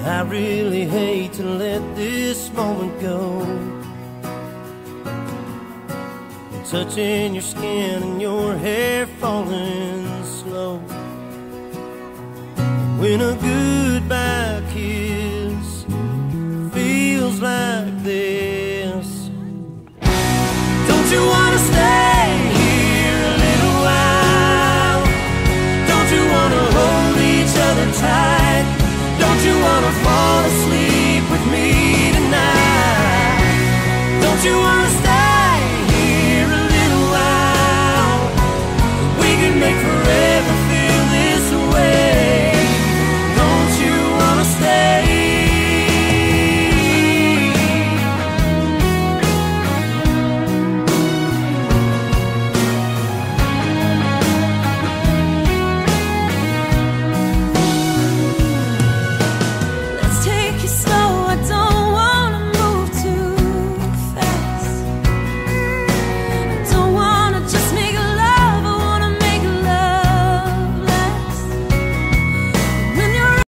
I really hate to let this moment go. Touching your skin and your hair falling slow. When a goodbye